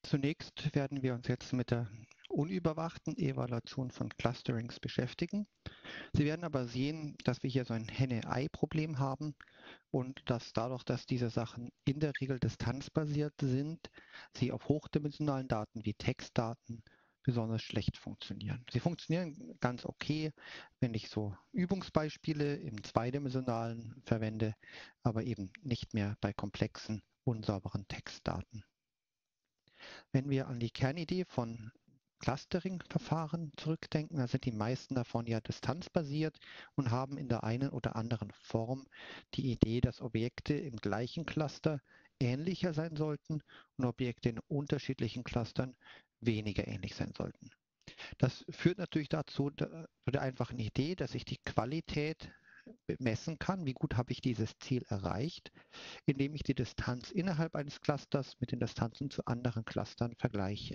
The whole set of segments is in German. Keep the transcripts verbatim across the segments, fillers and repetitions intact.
Zunächst werden wir uns jetzt mit der unüberwachten Evaluation von Clusterings beschäftigen. Sie werden aber sehen, dass wir hier so ein Henne-Ei-Problem haben und dass dadurch, dass diese Sachen in der Regel distanzbasiert sind, sie auf hochdimensionalen Daten wie Textdaten besonders schlecht funktionieren. Sie funktionieren ganz okay, wenn ich so Übungsbeispiele im Zweidimensionalen verwende, aber eben nicht mehr bei komplexen, unsauberen Textdaten. Wenn wir an die Kernidee von Clustering-Verfahren zurückdenken, dann sind die meisten davon ja distanzbasiert und haben in der einen oder anderen Form die Idee, dass Objekte im gleichen Cluster ähnlicher sein sollten und Objekte in unterschiedlichen Clustern weniger ähnlich sein sollten. Das führt natürlich dazu, zu der einfachen Idee, dass ich die Qualität messen kann, wie gut habe ich dieses Ziel erreicht, indem ich die Distanz innerhalb eines Clusters mit den Distanzen zu anderen Clustern vergleiche.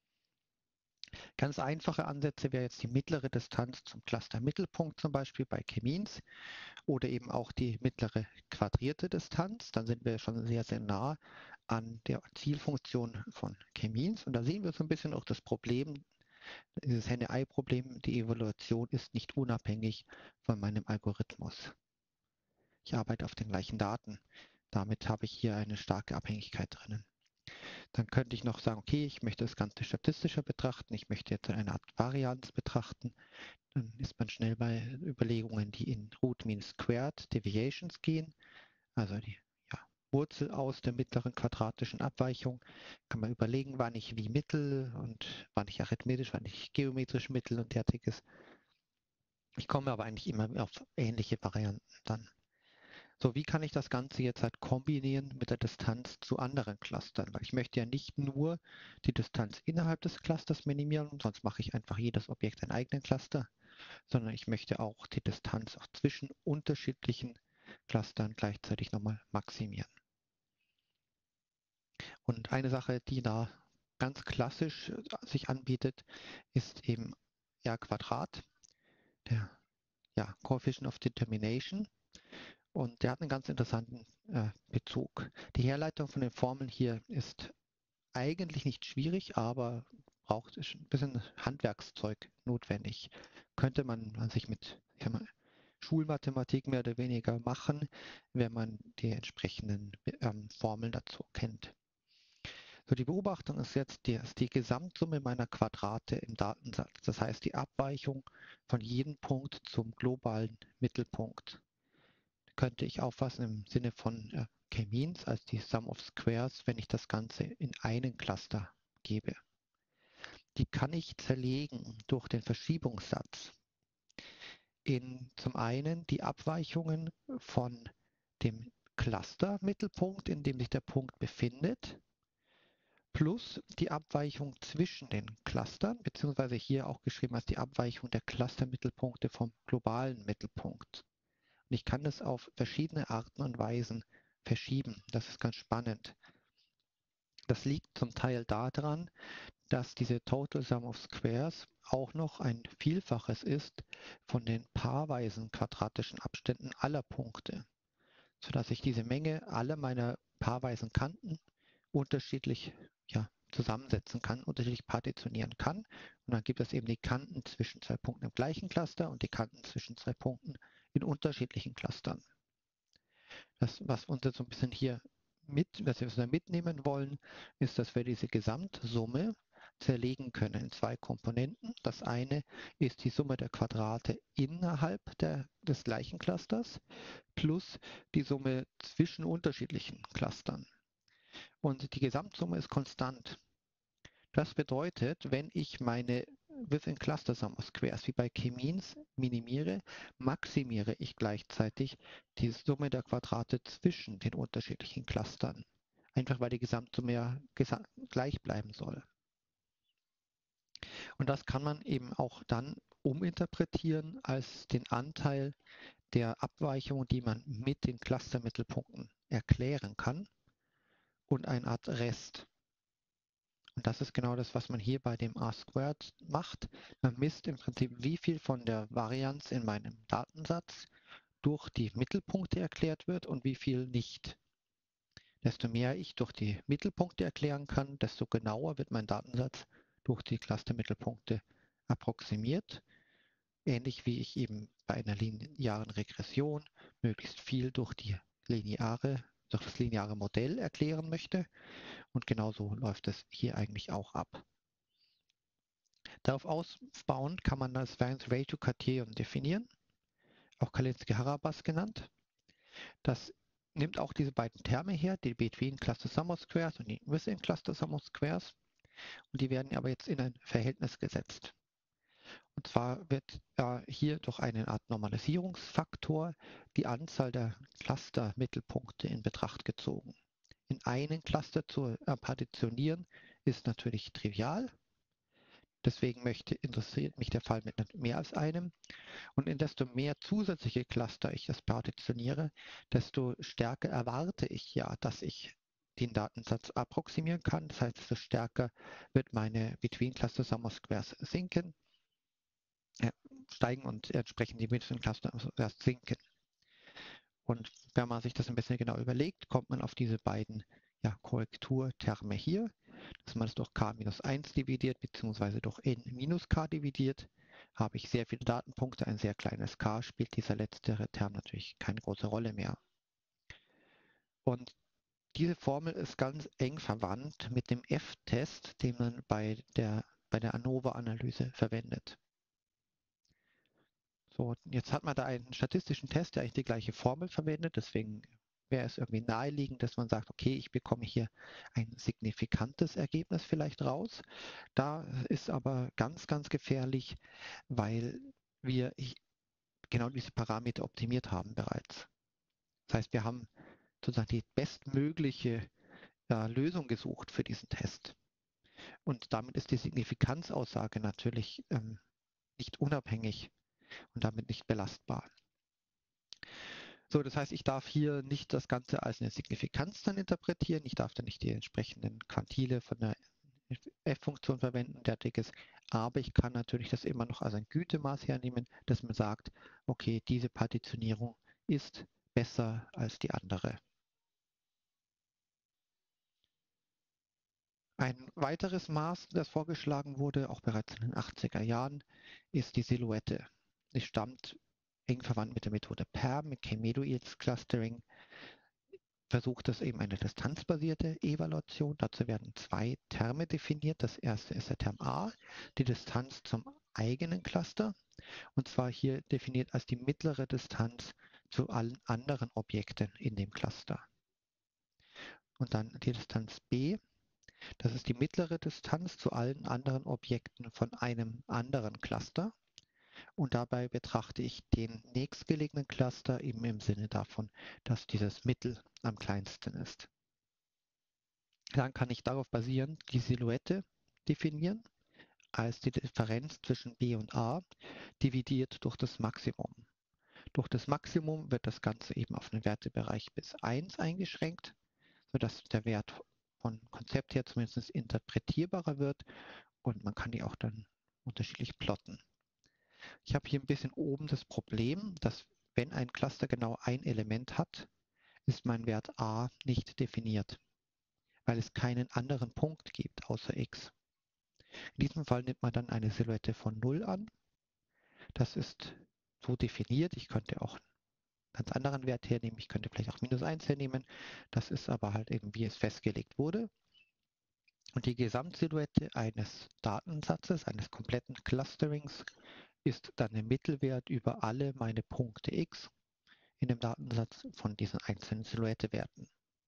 Ganz einfache Ansätze wäre jetzt die mittlere Distanz zum Cluster-Mittelpunkt zum Beispiel bei K-Means oder eben auch die mittlere quadrierte Distanz. Dann sind wir schon sehr, sehr nah an der Zielfunktion von K-Means und da sehen wir so ein bisschen auch das Problem, dieses Henne-Ei-Problem, die Evaluation ist nicht unabhängig von meinem Algorithmus. Ich arbeite auf den gleichen Daten. Damit habe ich hier eine starke Abhängigkeit drinnen. Dann könnte ich noch sagen, okay, ich möchte das Ganze statistischer betrachten, ich möchte jetzt eine Art Varianz betrachten. Dann ist man schnell bei Überlegungen, die in Root Mean Squared Deviations gehen, also die ja, Wurzel aus der mittleren quadratischen Abweichung. Kann man überlegen, wann ich wie mittel und wann ich arithmetisch, wann ich geometrisch mittel und derartiges. Ich komme aber eigentlich immer auf ähnliche Varianten dann. So, wie kann ich das Ganze jetzt halt kombinieren mit der Distanz zu anderen Clustern? Weil ich möchte ja nicht nur die Distanz innerhalb des Clusters minimieren, sonst mache ich einfach jedes Objekt einen eigenen Cluster, sondern ich möchte auch die Distanz auch zwischen unterschiedlichen Clustern gleichzeitig nochmal maximieren. Und eine Sache, die da ganz klassisch sich anbietet, ist eben R Quadrat, der ja, Coefficient of Determination. Und der hat einen ganz interessanten äh, Bezug. Die Herleitung von den Formeln hier ist eigentlich nicht schwierig, aber braucht ein bisschen Handwerkszeug notwendig. Könnte man sich mit ich sag mal, Schulmathematik mehr oder weniger machen, wenn man die entsprechenden ähm, Formeln dazu kennt. So, die Beobachtung ist jetzt die, ist die Gesamtsumme meiner Quadrate im Datensatz. Das heißt die Abweichung von jedem Punkt zum globalen Mittelpunkt. Könnte ich auffassen im Sinne von äh, K-Means als die Sum of Squares, wenn ich das Ganze in einen Cluster gebe. Die kann ich zerlegen durch den Verschiebungssatz in zum einen die Abweichungen von dem Cluster-Mittelpunkt, in dem sich der Punkt befindet, plus die Abweichung zwischen den Clustern, beziehungsweise hier auch geschrieben als die Abweichung der Cluster-Mittelpunkte vom globalen Mittelpunkt. Und ich kann das auf verschiedene Arten und Weisen verschieben. Das ist ganz spannend. Das liegt zum Teil daran, dass diese Total Sum of Squares auch noch ein Vielfaches ist von den paarweisen quadratischen Abständen aller Punkte, sodass ich diese Menge aller meiner paarweisen Kanten unterschiedlich ja, zusammensetzen kann, unterschiedlich partitionieren kann. Und dann gibt es eben die Kanten zwischen zwei Punkten im gleichen Cluster und die Kanten zwischen zwei Punkten in unterschiedlichen Clustern. Das, was uns jetzt so ein bisschen hier mit, was wir mitnehmen wollen, ist, dass wir diese Gesamtsumme zerlegen können in zwei Komponenten. Das eine ist die Summe der Quadrate innerhalb der, des gleichen Clusters plus die Summe zwischen unterschiedlichen Clustern. Und die Gesamtsumme ist konstant. Das bedeutet, wenn ich meine Within Cluster Sum of Squares wie bei K-Means minimiere, maximiere ich gleichzeitig die Summe der Quadrate zwischen den unterschiedlichen Clustern. Einfach weil die Gesamtsumme ja gleich bleiben soll. Und das kann man eben auch dann uminterpretieren als den Anteil der Abweichungen, die man mit den Clustermittelpunkten erklären kann und eine Art Rest. Und das ist genau das, was man hier bei dem R-Squared macht. Man misst im Prinzip, wie viel von der Varianz in meinem Datensatz durch die Mittelpunkte erklärt wird und wie viel nicht. Desto mehr ich durch die Mittelpunkte erklären kann, desto genauer wird mein Datensatz durch die Clustermittelpunkte approximiert. Ähnlich wie ich eben bei einer linearen Regression möglichst viel durch die lineare, durch das lineare Modell erklären möchte. Und genauso läuft es hier eigentlich auch ab. Darauf aufbauend kann man das Variance Ratio Kriterium definieren, auch Kalinski-Harabas genannt. Das nimmt auch diese beiden Terme her, die Between Cluster Sum of Squares und die Within Cluster Sum of Squares. Und die werden aber jetzt in ein Verhältnis gesetzt. Und zwar wird äh, hier durch eine Art Normalisierungsfaktor die Anzahl der Cluster-Mittelpunkte in Betracht gezogen. In einen Cluster zu äh, partitionieren ist natürlich trivial. Deswegen möchte, interessiert mich der Fall mit mehr als einem. Und in desto mehr zusätzliche Cluster ich das partitioniere, desto stärker erwarte ich ja, dass ich den Datensatz approximieren kann. Das heißt, desto stärker wird meine Between Cluster Sum of Squares sinken, äh, steigen und entsprechend die Between Cluster Sum of Squares sinken. Und wenn man sich das ein bisschen genau überlegt, kommt man auf diese beiden ja, Korrekturterme hier, dass man es durch k minus eins dividiert, beziehungsweise durch n minus k dividiert. Habe ich sehr viele Datenpunkte, ein sehr kleines k, spielt dieser letztere Term natürlich keine große Rolle mehr. Und diese Formel ist ganz eng verwandt mit dem F-Test, den man bei der, bei der ANOVA-Analyse verwendet. So, jetzt hat man da einen statistischen Test, der eigentlich die gleiche Formel verwendet, deswegen wäre es irgendwie naheliegend, dass man sagt, okay, ich bekomme hier ein signifikantes Ergebnis vielleicht raus. Da ist aber ganz, ganz gefährlich, weil wir genau diese Parameter optimiert haben bereits. Das heißt, wir haben sozusagen die bestmögliche äh, Lösung gesucht für diesen Test. Und damit ist die Signifikanzaussage natürlich ähm, nicht unabhängig und damit nicht belastbar. So, das heißt, ich darf hier nicht das Ganze als eine Signifikanz dann interpretieren. Ich darf dann nicht die entsprechenden Quantile von der F-Funktion verwenden, derartiges. Aber ich kann natürlich das immer noch als ein Gütemaß hernehmen, dass man sagt, okay, diese Partitionierung ist besser als die andere. Ein weiteres Maß, das vorgeschlagen wurde, auch bereits in den achtziger Jahren, ist die Silhouette. Sie stammt eng verwandt mit der Methode P E R M, mit K-Medoids Clustering, versucht es eben eine distanzbasierte Evaluation. Dazu werden zwei Terme definiert. Das erste ist der Term A, die Distanz zum eigenen Cluster, und zwar hier definiert als die mittlere Distanz zu allen anderen Objekten in dem Cluster. Und dann die Distanz B, das ist die mittlere Distanz zu allen anderen Objekten von einem anderen Cluster. Und dabei betrachte ich den nächstgelegenen Cluster eben im Sinne davon, dass dieses Mittel am kleinsten ist. Dann kann ich darauf basierend die Silhouette definieren als die Differenz zwischen B und A dividiert durch das Maximum. Durch das Maximum wird das Ganze eben auf einen Wertebereich bis eins eingeschränkt, sodass der Wert von Konzept her zumindest interpretierbarer wird und man kann die auch dann unterschiedlich plotten. Ich habe hier ein bisschen oben das Problem, dass wenn ein Cluster genau ein Element hat, ist mein Wert A nicht definiert, weil es keinen anderen Punkt gibt außer x. In diesem Fall nimmt man dann eine Silhouette von null an. Das ist so definiert. Ich könnte auch einen ganz anderen Wert hernehmen. Ich könnte vielleicht auch minus eins hernehmen. Das ist aber halt eben, wie es festgelegt wurde. Und die Gesamtsilhouette eines Datensatzes, eines kompletten Clusterings, ist dann der Mittelwert über alle meine Punkte x in dem Datensatz von diesen einzelnen Silhouettewerten.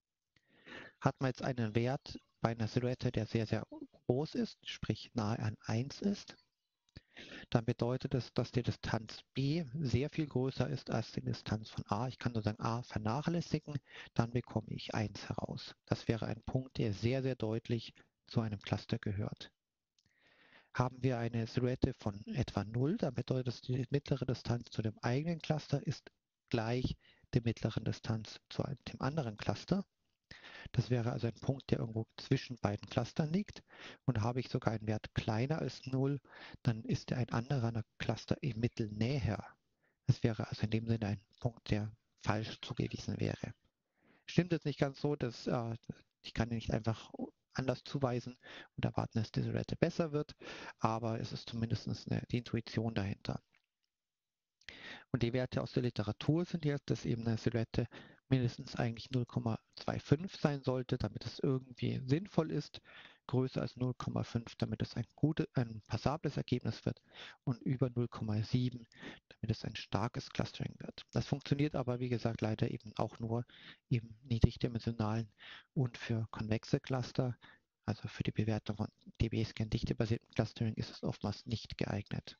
Hat man jetzt einen Wert bei einer Silhouette, der sehr, sehr groß ist, sprich nahe an eins ist, dann bedeutet es, dass die Distanz B sehr viel größer ist als die Distanz von A. Ich kann sozusagen A vernachlässigen, dann bekomme ich eins heraus. Das wäre ein Punkt, der sehr, sehr deutlich zu einem Cluster gehört. Haben wir eine Silhouette von etwa null, dann bedeutet das, die mittlere Distanz zu dem eigenen Cluster ist gleich der mittleren Distanz zu dem anderen Cluster. Das wäre also ein Punkt, der irgendwo zwischen beiden Clustern liegt. Und habe ich sogar einen Wert kleiner als null, dann ist ein anderer Cluster im Mittel näher. Das wäre also in dem Sinne ein Punkt, der falsch zugewiesen wäre. stimmt jetzt nicht ganz so, dass äh, ich kann nicht einfach anders zuweisen und erwarten, dass die Silhouette besser wird, aber es ist zumindest eine, die Intuition dahinter. Und die Werte aus der Literatur sind jetzt, dass eben eine Silhouette mindestens eigentlich null Komma fünfundzwanzig sein sollte, damit es irgendwie sinnvoll ist, größer als null Komma fünf, damit es ein, gute, ein passables Ergebnis wird und über null Komma sieben, damit es ein starkes Clustering wird. Das funktioniert aber, wie gesagt, leider eben auch nur im niedrigdimensionalen und für konvexe Cluster, also für die Bewertung von D B-Scan dichtebasierten Clustering ist es oftmals nicht geeignet.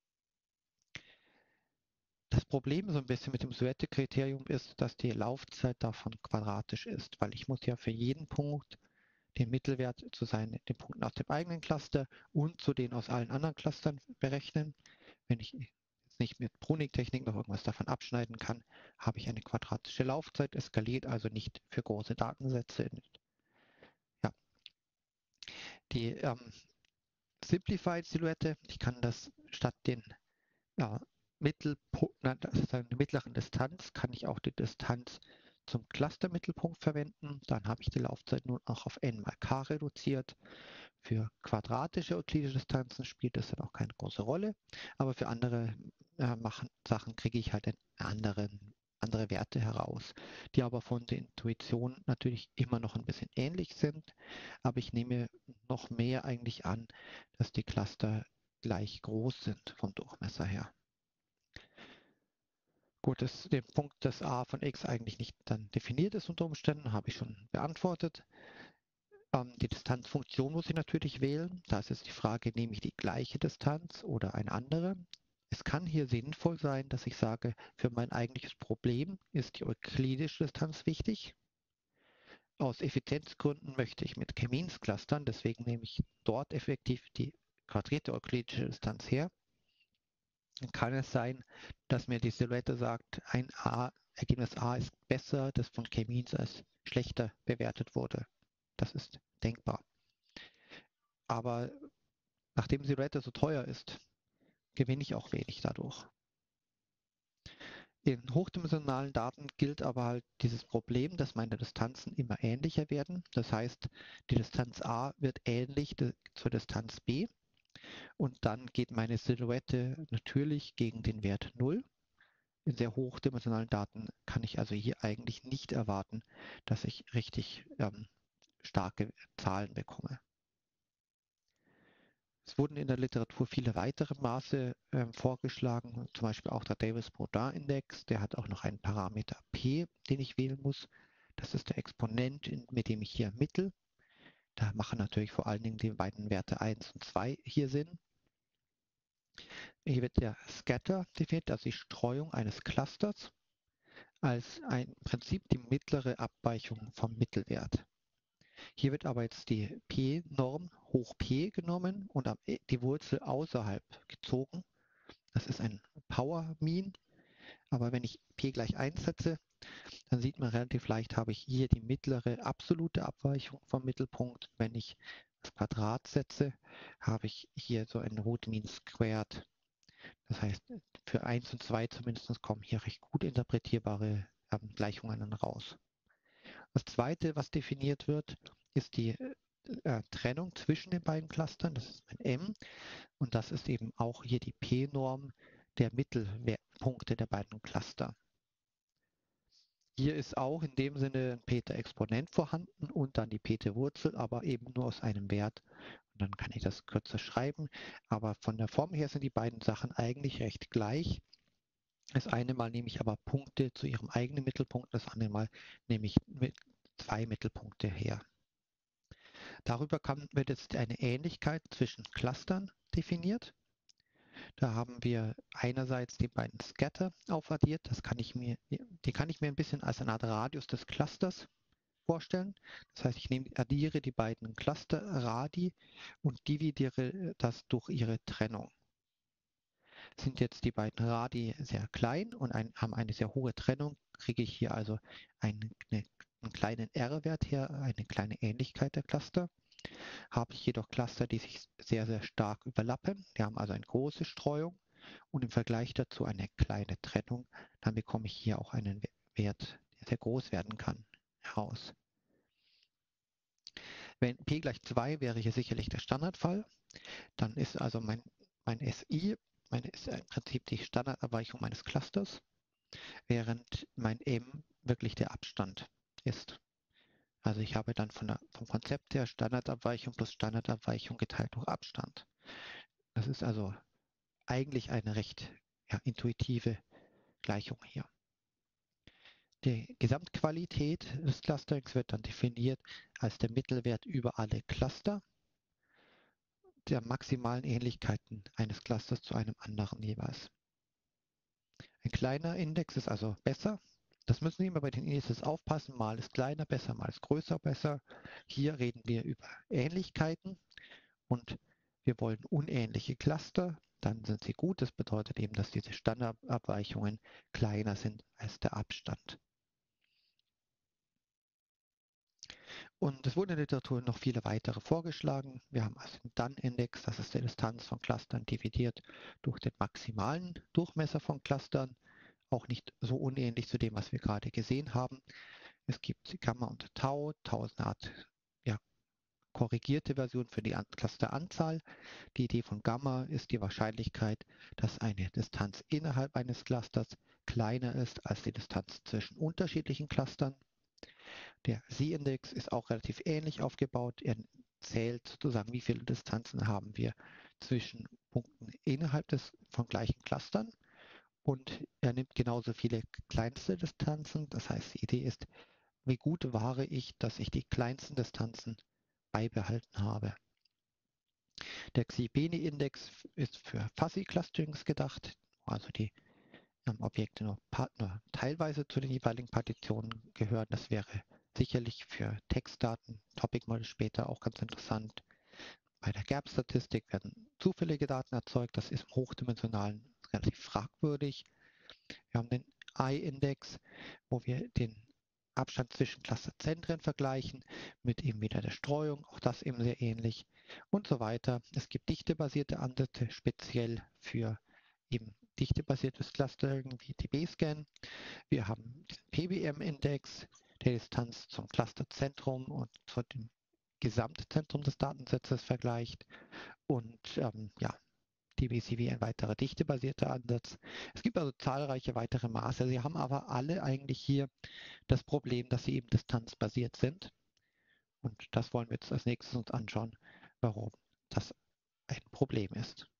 Das Problem so ein bisschen mit dem Silhouette-Kriterium ist, dass die Laufzeit davon quadratisch ist, weil ich muss ja für jeden Punkt den Mittelwert zu seinen, den Punkten aus dem eigenen Cluster und zu den aus allen anderen Clustern berechnen. Wenn ich jetzt nicht mit Pruning-Technik noch irgendwas davon abschneiden kann, habe ich eine quadratische Laufzeit. Es skaliert also nicht für große Datensätze. Ja. Die ähm, Simplified-Silhouette, ich kann das statt den ja, Mittelpunkt, sozusagen der mittleren Distanz, kann ich auch die Distanz zum Clustermittelpunkt verwenden. Dann habe ich die Laufzeit nun auch auf n mal k reduziert. Für quadratische euklidische Distanzen spielt das dann auch keine große Rolle, aber für andere äh, machen, Sachen kriege ich halt anderen, andere Werte heraus, die aber von der Intuition natürlich immer noch ein bisschen ähnlich sind, aber ich nehme noch mehr eigentlich an, dass die Cluster gleich groß sind vom Durchmesser her. Gut, das, den Punkt, dass a von x eigentlich nicht dann definiert ist unter Umständen, habe ich schon beantwortet. Ähm, die Distanzfunktion muss ich natürlich wählen. Da ist jetzt die Frage, nehme ich die gleiche Distanz oder eine andere? Es kann hier sinnvoll sein, dass ich sage, für mein eigentliches Problem ist die euklidische Distanz wichtig. Aus Effizienzgründen möchte ich mit K-Means clustern, deswegen nehme ich dort effektiv die quadrierte euklidische Distanz her. Dann kann es sein, dass mir die Silhouette sagt, ein A, Ergebnis A ist besser, das von K-Means als schlechter bewertet wurde. Das ist denkbar. Aber nachdem Silhouette so teuer ist, gewinne ich auch wenig dadurch. In hochdimensionalen Daten gilt aber halt dieses Problem, dass meine Distanzen immer ähnlicher werden. Das heißt, die Distanz A wird ähnlich zur Distanz B und dann geht meine Silhouette natürlich gegen den Wert null. In sehr hochdimensionalen Daten kann ich also hier eigentlich nicht erwarten, dass ich richtig ähm, starke Zahlen bekomme. Es wurden in der Literatur viele weitere Maße ähm, vorgeschlagen, zum Beispiel auch der Davis-Brodin-Index, der hat auch noch einen Parameter p, den ich wählen muss. Das ist der Exponent, mit dem ich hier ermittle. Da machen natürlich vor allen Dingen die beiden Werte eins und zwei hier Sinn. Hier wird der Scatter definiert, also die Streuung eines Clusters, als ein im Prinzip die mittlere Abweichung vom Mittelwert. Hier wird aber jetzt die P-Norm hoch P genommen und die Wurzel außerhalb gezogen. Das ist ein Power Mean, aber wenn ich P gleich eins setze, dann sieht man relativ leicht, habe ich hier die mittlere absolute Abweichung vom Mittelpunkt. Wenn ich das Quadrat setze, habe ich hier so ein Root Mean Squared. Das heißt, für eins und zwei zumindest kommen hier recht gut interpretierbare ähm, Gleichungen dann raus. Das zweite, was definiert wird, ist die äh, Trennung zwischen den beiden Clustern. Das ist mein M und das ist eben auch hier die P-Norm der Mittelpunkte der beiden Cluster. Hier ist auch in dem Sinne ein Peter-Exponent vorhanden und dann die Peter-Wurzel, aber eben nur aus einem Wert. Und dann kann ich das kürzer schreiben. Aber von der Form her sind die beiden Sachen eigentlich recht gleich. Das eine Mal nehme ich aber Punkte zu ihrem eigenen Mittelpunkt, das andere Mal nehme ich zwei Mittelpunkte her. Darüber kann, wird jetzt eine Ähnlichkeit zwischen Clustern definiert. Da haben wir einerseits die beiden Scatter aufaddiert. Das kann ich mir, die kann ich mir ein bisschen als eine Art Radius des Clusters vorstellen. Das heißt, ich nehme, addiere die beiden Cluster-Radi und dividiere das durch ihre Trennung. Sind jetzt die beiden Radi sehr klein und ein, haben eine sehr hohe Trennung, kriege ich hier also eine, eine, einen kleinen R-Wert her, eine kleine Ähnlichkeit der Cluster. Habe ich jedoch Cluster, die sich sehr, sehr stark überlappen. Die haben also eine große Streuung und im Vergleich dazu eine kleine Trennung. Dann bekomme ich hier auch einen Wert, der sehr groß werden kann. Ja. aus. Wenn p gleich zwei wäre hier sicherlich der Standardfall, dann ist also mein, mein S I, meine ist im Prinzip die Standardabweichung meines Clusters, während mein M wirklich der Abstand ist. Also ich habe dann von der, vom Konzept her Standardabweichung plus Standardabweichung geteilt durch Abstand. Das ist also eigentlich eine recht ja, intuitive Gleichung hier. Die Gesamtqualität des Clusterings wird dann definiert als der Mittelwert über alle Cluster der maximalen Ähnlichkeiten eines Clusters zu einem anderen jeweils. Ein kleiner Index ist also besser. Das müssen Sie immer bei den Indizes aufpassen. Mal ist kleiner besser, mal ist größer besser. Hier reden wir über Ähnlichkeiten und wir wollen unähnliche Cluster. Dann sind sie gut. Das bedeutet eben, dass diese Standardabweichungen kleiner sind als der Abstand. Und es wurden in der Literatur noch viele weitere vorgeschlagen. Wir haben also den Dunn-Index, das ist die Distanz von Clustern dividiert durch den maximalen Durchmesser von Clustern. Auch nicht so unähnlich zu dem, was wir gerade gesehen haben. Es gibt Gamma und Tau. Tau ist eine Art ja, korrigierte Version für die Clusteranzahl. Die Idee von Gamma ist die Wahrscheinlichkeit, dass eine Distanz innerhalb eines Clusters kleiner ist als die Distanz zwischen unterschiedlichen Clustern. Der Z-Index ist auch relativ ähnlich aufgebaut. Er zählt sozusagen, wie viele Distanzen haben wir zwischen Punkten innerhalb des von gleichen Clustern. Und er nimmt genauso viele kleinste Distanzen. Das heißt, die Idee ist, wie gut wahre ich, dass ich die kleinsten Distanzen beibehalten habe. Der Xibeni-Index ist für Fuzzy Clusterings gedacht, also die ähm, Objekte nur, nur teilweise zu den jeweiligen Partitionen gehören. Das wäre sicherlich für Textdaten, Topic Model später auch ganz interessant. Bei der G A P-Statistik werden zufällige Daten erzeugt. Das ist im Hochdimensionalen relativ fragwürdig. Wir haben den I-Index, wo wir den Abstand zwischen Clusterzentren vergleichen mit eben wieder der Streuung, auch das eben sehr ähnlich und so weiter. Es gibt dichtebasierte Ansätze, speziell für eben dichtebasiertes Clustering wie die B-Scan. Wir haben den P B M-Index, der Distanz zum Clusterzentrum und zu dem Gesamtzentrum des Datensatzes vergleicht und ähm, ja, D B C W ein weiterer dichtebasierter Ansatz. Es gibt also zahlreiche weitere Maße. Sie haben aber alle eigentlich hier das Problem, dass sie eben distanzbasiert sind. Und das wollen wir jetzt als nächstes uns anschauen, warum das ein Problem ist.